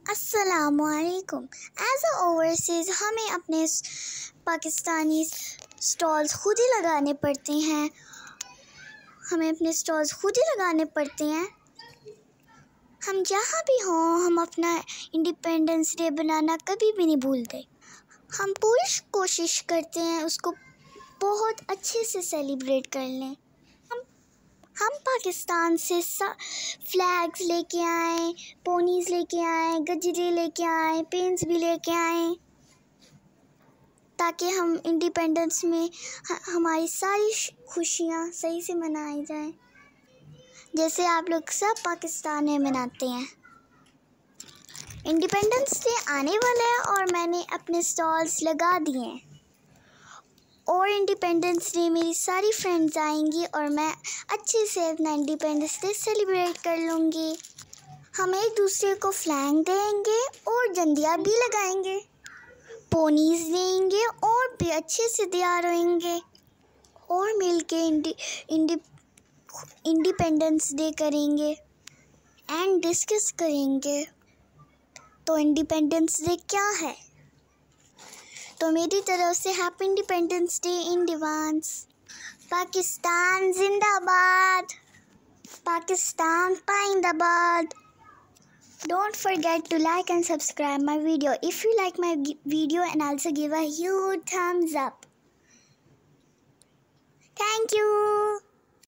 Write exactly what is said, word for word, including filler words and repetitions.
अस्सलामुअलैकुम। As a overseas हमें अपने पाकिस्तानी स्टॉल्स खुद ही लगाने पड़ते हैं हमें अपने स्टॉल्स खुद ही लगाने पड़ते हैं हम जहाँ भी हों, हम अपना इंडिपेंडेंस डे बनाना कभी भी नहीं भूलते। हम पूरी कोशिश करते हैं उसको बहुत अच्छे से सेलिब्रेट कर लें। हम हम पाकिस्तान से फ्लैग्स लेके आए, पोनीज़ लेके आए, गजरे लेके आए, पेन्स भी लेके आए, ताकि हम इंडिपेंडेंस में हमारी सारी खुशियाँ सही से मनाई जाएं, जैसे आप लोग सब पाकिस्तान में मनाते हैं। इंडिपेंडेंस डे आने वाला है और मैंने अपने स्टॉल्स लगा दिए हैं और इंडिपेंडेंस डे मेरी सारी फ्रेंड्स आएंगी और मैं अच्छे से अपना इंडिपेंडेंस डे सेलिब्रेट कर लूँगी। हम एक दूसरे को फ्लैग देंगे और झंडियाँ भी लगाएंगे, पोनीज़ देंगे और भी अच्छे से तैयार होंगे और मिल के इंडि इंडि इंडिपेंडेंस डे करेंगे एंड डिस्कस करेंगे तो इंडिपेंडेंस डे क्या है। तो मेरी तरफ से happy Independence Day in advance. Pakistan जिंदाबाद, Pakistan पाइंदाबाद। Don't forget to like and subscribe my video if you like my video, and also give a huge thumbs up. Thank you.